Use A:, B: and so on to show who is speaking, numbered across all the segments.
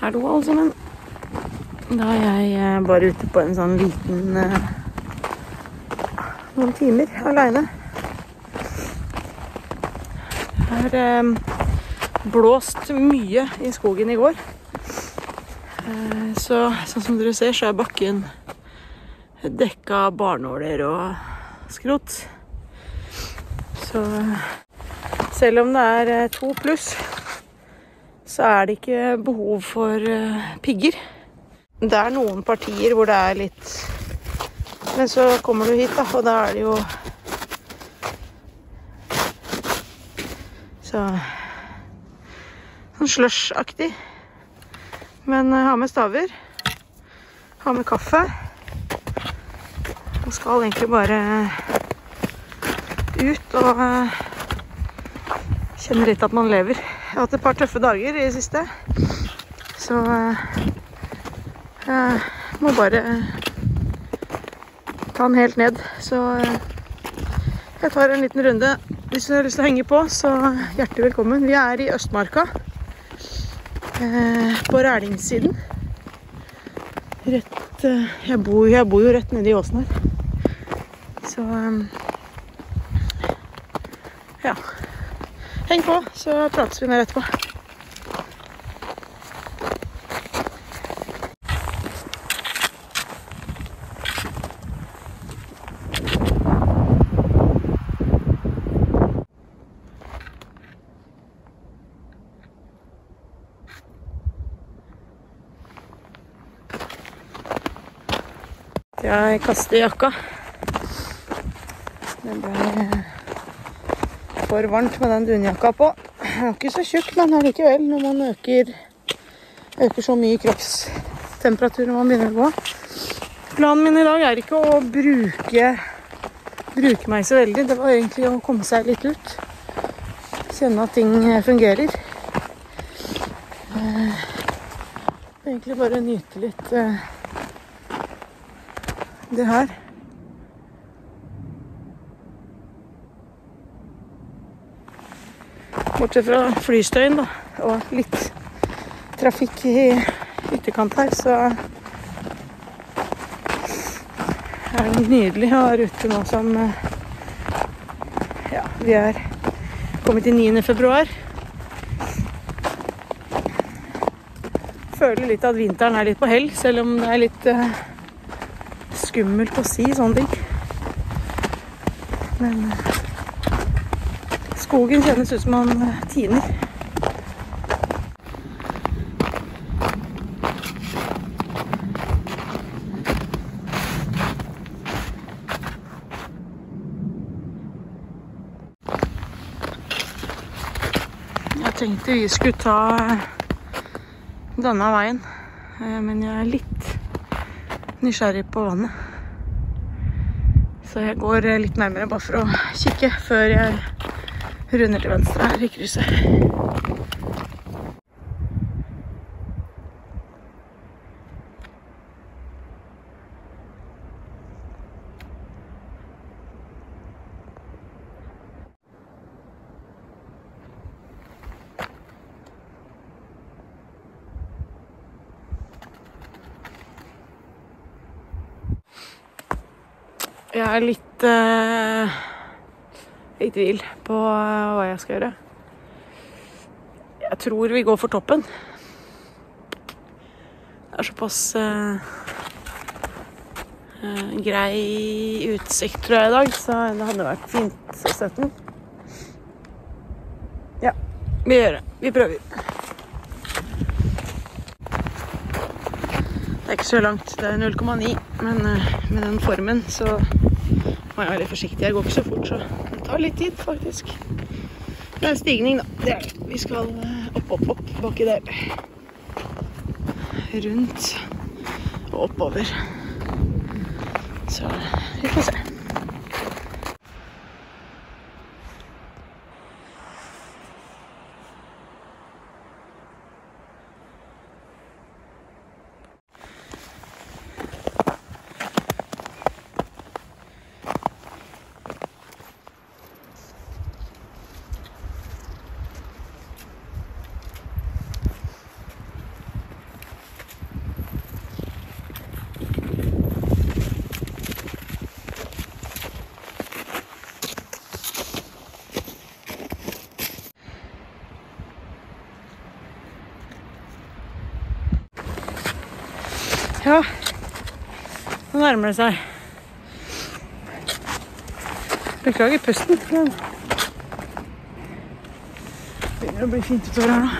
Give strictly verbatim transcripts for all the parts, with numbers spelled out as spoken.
A: Hallo alle sammen. Da er jeg bare ute på en sånn liten uh, noen timer alene. Det har um, blåst mye i skogen i går. Uh, så sånn som dere ser, så er bakken dekka av barnåler og skrot. Så uh, selv om det er uh, to pluss, så er det ikke behov for uh, pigger. Det er noen partier hvor det er litt... Men så kommer du hit da, og da er det jo... Så... Sånn slush-aktig. Men uh, ha med staver. Ha med kaffe. Og skal egentlig bare ut og uh, kjenne litt at man lever. Jeg har hatt et par tøffe dager i det siste. Så... Uh, Jeg må bare ta den helt ned, så jeg tar en liten runde. Hvis du har lyst til å henge på, så hjertelig velkommen. Vi er i Østmarka, på Rælingssiden. Rett, jeg bor, jeg bor jo rett nede i åsen her. Så, ja. Heng på, så prates vi ned etterpå. Jeg kastet jakka. Det ble for varmt med den dunjakka på. Den er ikke så tjukk, men allikevel når man øker, øker så mye kroppstemperatur når man begynner å gå. Planen min i dag er ikke å bruke, bruke meg så veldig. Det var egentlig å komme seg litt ut. Kjenne at ting fungerer. Egentlig bare nyte litt... det her. Bortsett fra flystøyen da, og litt trafikk i ytterkant her, så er det nydelig å være ute nå som, ja, vi er kommet til niende februar. Føler litt at vinteren er litt på hell, selv om det er litt... skummelt å si sånne ting. Men skogen kjennes ut som man tiner. Jeg tenkte vi skulle ta denne veien, men jeg er litt nysgjerrig på vannet. Så jeg går litt nærmere bare for å kikke før jeg runder til venstre her i krysset. Jeg er litt uh, i tvil på uh, hva jeg skal gjøre. Jeg tror vi går for toppen. Det er såpass uh, uh, grei utsikt, tror jeg, i dag, så det hadde vært fint å sette den. Ja, vi gjør det. Vi prøver. Det er ikke så langt, det er null komma ni, men uh, med den formen så må jeg være litt forsiktig. Jeg går ikke så fort, så det tar litt tid faktisk. Det er en stigning da, det er det. Vi skal uh, opp, opp, opp, baki der. Rundt og oppover. Så vi får se. Ja, nå nærmer det seg. Beklager pusten, men det begynner å bli fint utover her nå.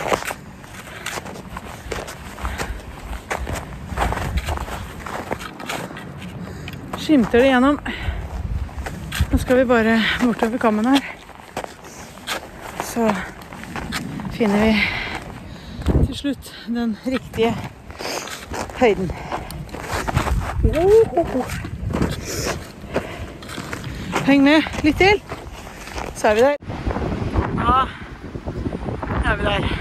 A: Skimter det gjennom. Nå skal vi bare bortover kammen her. Så finner vi til slutt den riktige høyden. Heng med litt til, så er vi der. Ja, er vi der.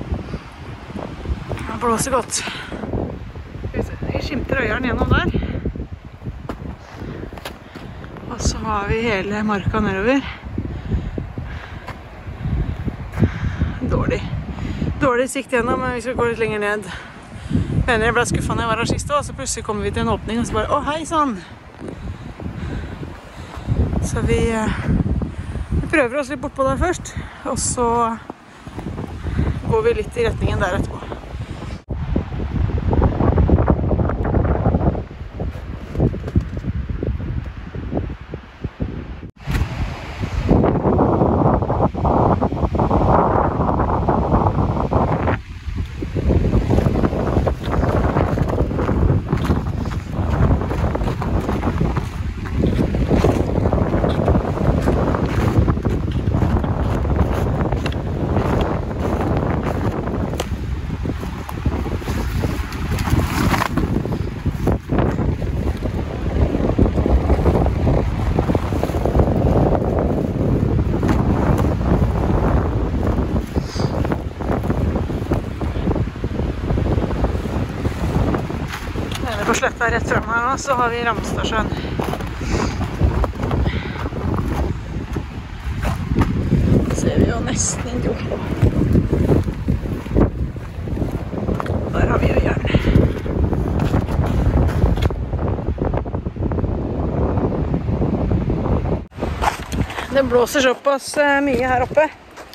A: Det blåser godt. Vi skimter Øyeren gjennom der. Og så har vi hele marka nedover. Dårlig. Dårlig sikt gjennom, men vi skal gå litt lenger ned. Mener jeg ble skuffet når jeg var her sist, og så plutselig kommer vi til en åpning, og så bare, å hei sann! Så vi, vi prøver oss litt bort på der først, og så går vi litt i retningen der etterpå. På sletta rett frem her nå, så har vi Ramstadsjøen. Ser vi jo nesten inn til Oslo. Der har vi Øyeren. Det blåser såpass mye her oppe.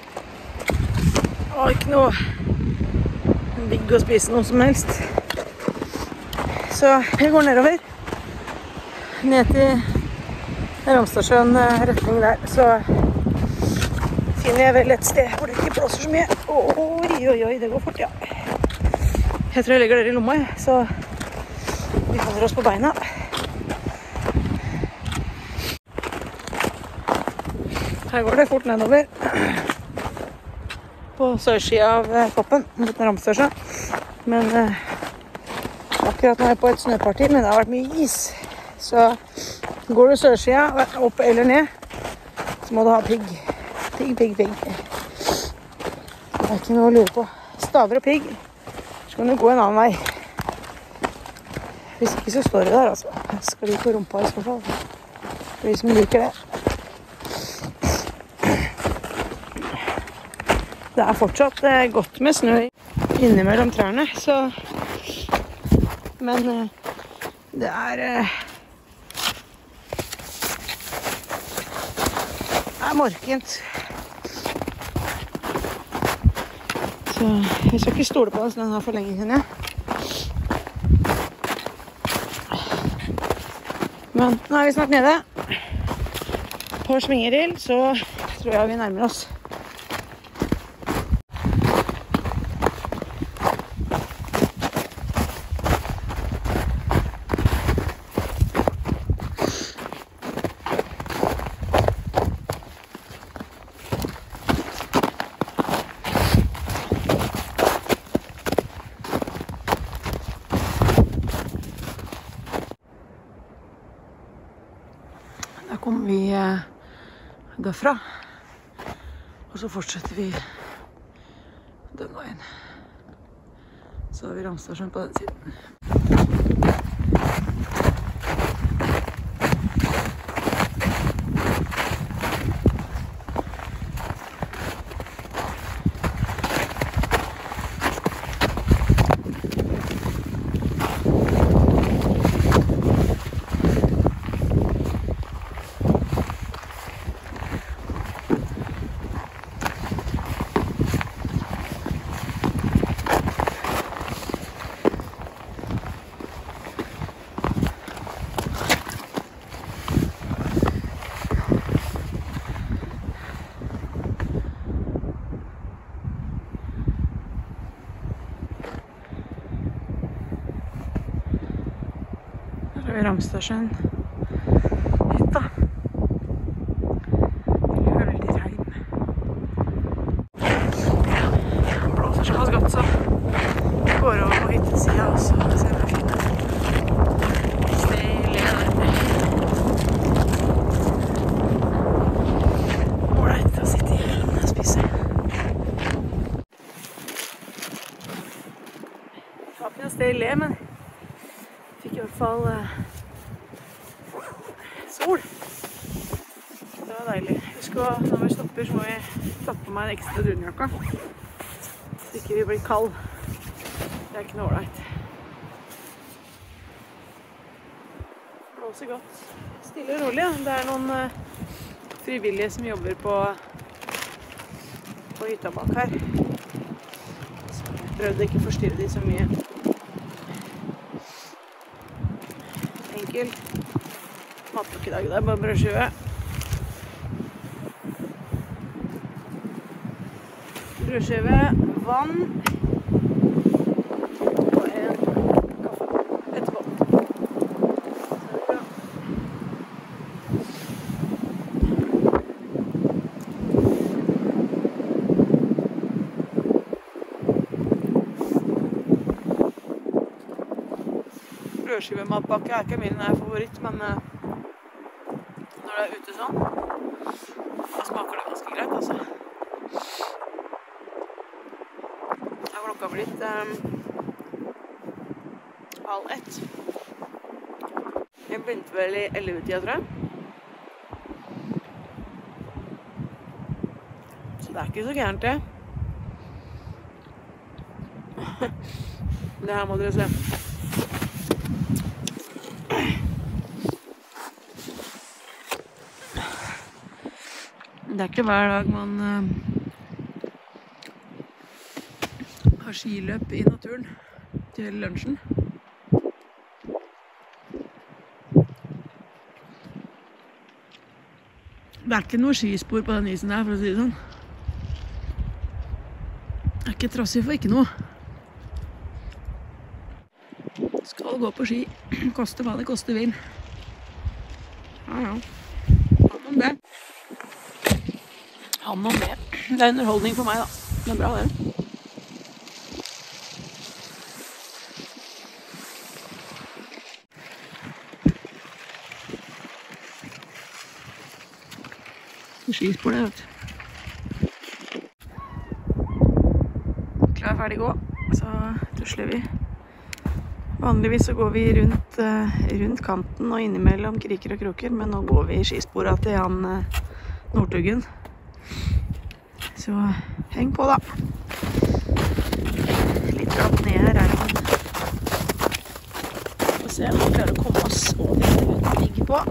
A: Og ikke noe digg å spise noe som helst. Så jeg går nedover, ned til Ramstadsjøen retning der, så finner jeg vel et sted hvor det ikke blåser så mye. Oi, oi, oi, det går fort, ja. Jeg tror jeg legger dere i lomma, så vi holder oss på beina. Her går det fort nedover på sørsida av toppen mot Ramstadsjøen, men akkurat nå er jeg på et snøparti, men det har vært mye is. Så går du sørsida, opp eller ned, så må du ha pigg. Pigg, pigg, pigg. Det er ikke noe å lure på. Staver og pigg, så kan du gå en annen vei. Hvis ikke så står det der, altså. Jeg skal like rumpa i så fall. For de som liker det. Det er fortsatt godt med snø innimellom trærne, så men det er det er morkent. Så jeg skal ikke stole på den snøen her for lenge siden. Men nå er vi snart nede. På Svingeril, så tror jeg vi nærmer oss. Da kommer vi derfra, og så fortsetter vi den veien. Så har vi Ramstadsjøen på den siden. Ramstarsjøen hytta. Høldigheim. Det blåser såpass godt, så vi går over på hyttesida, og så ser vi fint. Stille der. Ålreit å sitte i og spise. Det var ikke noe sted i le, men fikk i hvert fall uh, sol. Det var deilig. Husk å, når vi stopper, så må vi tappe på meg en ekstra dunjakka. Så ikke vi blir kald. Det er ikke noe ålreit. Blåser godt. Stille og rolig, ja. Det er noen uh, frivillige som jobber på, på hytta bak her. Så jeg prøvde ikke å forstyrre de så mye. Enkel matpakke i dag, det er bare brødskive. Brødskive, vann og en kaffe etterpå. Så er det bra. Brødskivematpakke er ikke min favoritt, men uh, når det er ute sånn, da smaker det ganske greit, altså. Da har klokka blitt um, halv ett. Jeg begynte vel i elleve-tida, tror jeg. Så det er ikke så gærent, det. Det her må dere se. Det er ikke hver dag man uh, har skiløp i naturen til lunsjen. Det er ikke noe skispor på den isen her, for å si det sånn. Det er ikke trassig for ikke noe. Skal gå på ski, koste hva det koste vil. Ja, ja. Han om det. Han om det. Det er underholdning for meg, da. Det er bra, det. Skispor det, vet du. Klar, ferdig, gå. Så tusler vi. Vanligvis så går vi rundt, uh, rundt kanten og innimellom kriker og kroker, men nå går vi i skisporet til han uh, Nordtuggen. Så heng på, da. Litt glatt ned her er det. Få se om vi klarer å komme oss over det vi ligger på.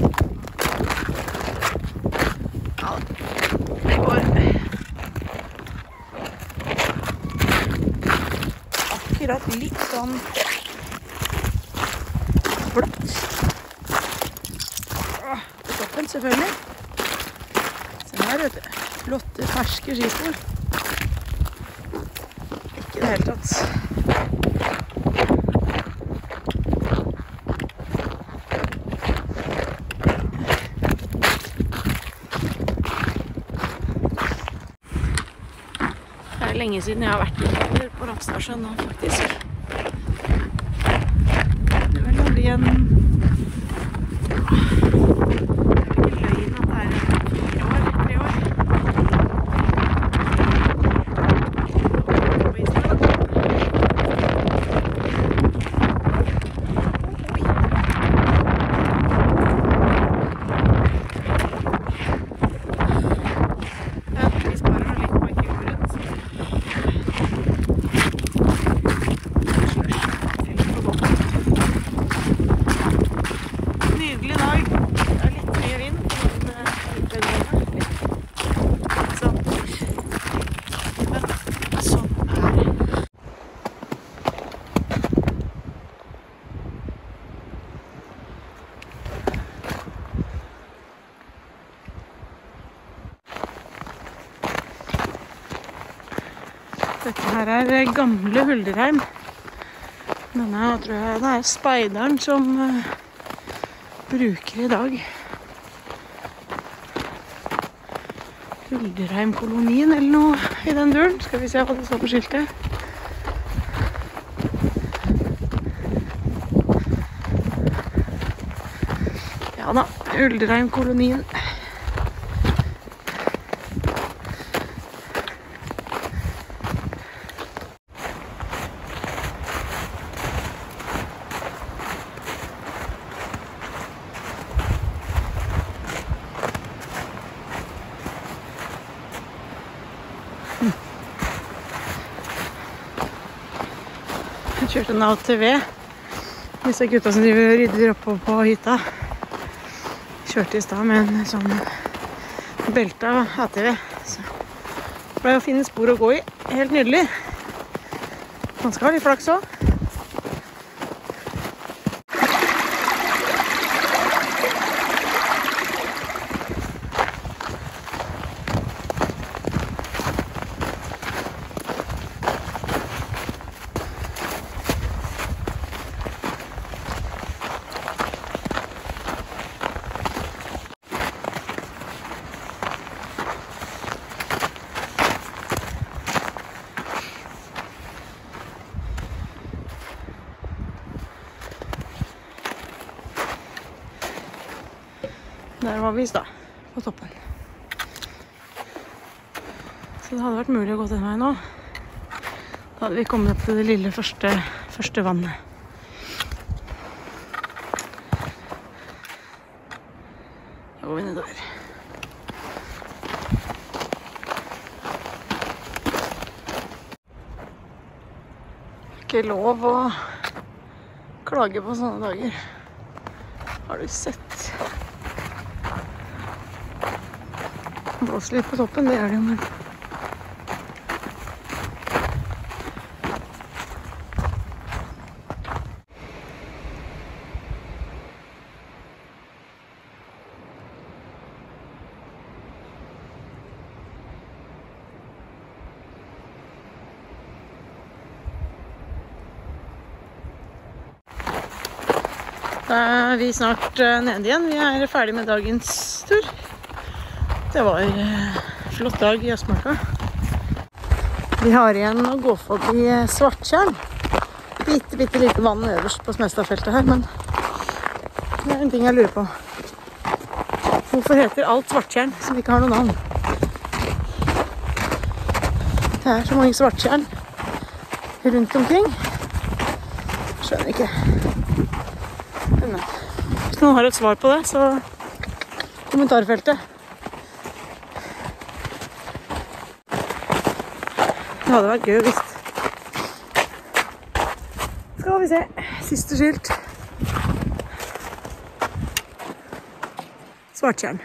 A: Ja, det går. Akkurat litt sånn bløtt. På toppen, selvfølgelig. Se her, vet du. Flotte, ferske skispor. Ikke det hele tatt. Det er lenge siden jeg har vært på Ramstarsjøen nå, faktisk. Det vil jo bli en løgn at det er fire år, tre år. Dette her er gamle Høldigheim. Denne tror jeg det er speideren som uh, bruker i dag. Ulderheimkolonien eller noe i den duren. Skal vi se hva det står på skiltet. Ja da, Ulderheimkolonien. Jeg kjørte en A T V. Disse gutta som driver og rydder oppe på hytta. Kjørte i stad med en sånn belta A T V. Så det ble jo fine spor å gå i. Helt nydelig. Man skal ha litt flaks også. Der var vi i stad, på toppen. Så det hadde vært mulig å gå den veien nå. Da hadde vi kommet opp til det lille første, første vannet. Da går vi nedover. Ikke lov å klage på sånne dager. Har du sett? Blåser litt på toppen, det er det jo, men da er vi snart nede igjen. Vi er ferdig med dagens tur. Det var en flott dag i Østmarka. Vi har igjen å gå forbi Svarttjern. Bitte, bitte lite vann øverst på Smestadfeltet her, men det er en ting jeg lurer på. Hvorfor heter alt Svarttjern som ikke har noe navn? Det er så mange Svarttjern rundt omkring. Skjønner ikke. Men hvis noen har et svar på det, så kommentarfeltet. Det hadde vært gøy å visst. Skal vi se. Siste skilt. Svarttjern.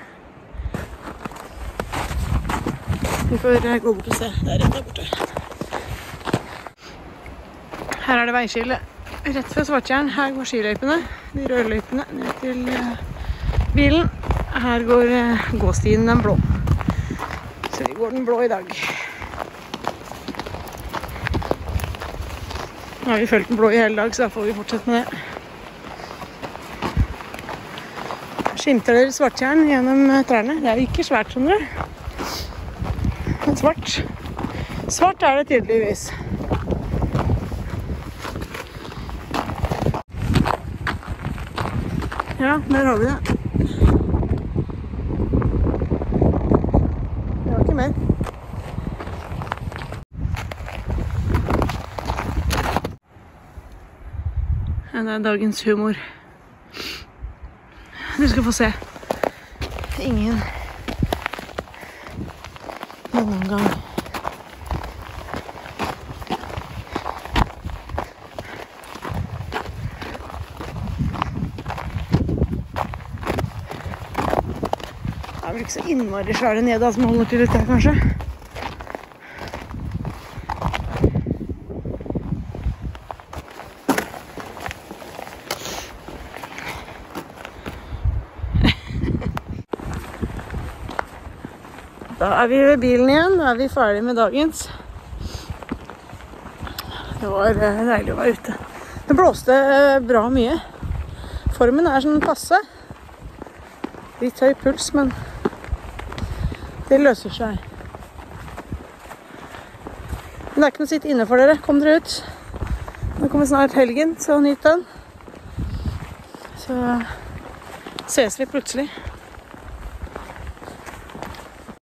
A: Vi får gå bort og se. Det er rett der borte. Her er det veiskille. Rett før Svarttjern. Her går skiløypene. De røde løypene ned til bilen. Her går gåstien den blå. Så vi går den blå i dag. Nå har vi følt den blå i hele dag, så da får vi fortsette med det. Skimter dere Svarttjern gjennom trærne? Det er jo ikke svært, skjønner du. Men svart. Svart er det tydeligvis. Ja, der har vi det. Det var ikke mer. Det er dagens humor. Du skal få se. Ingen gjennomgang. Det er vel ikke så innmari svære nede som holder til dette, kanskje. Da er vi ved bilen igjen, da er vi ferdig med dagens. Det var deilig å være ute. Det blåste bra mye. Formen er sånn passe. Litt høy puls, men det løser seg. Men det er ikke noe å sitte inne for dere. Kom dere ut. Nå kommer snart helgen, så nyt den. Så ses vi plutselig.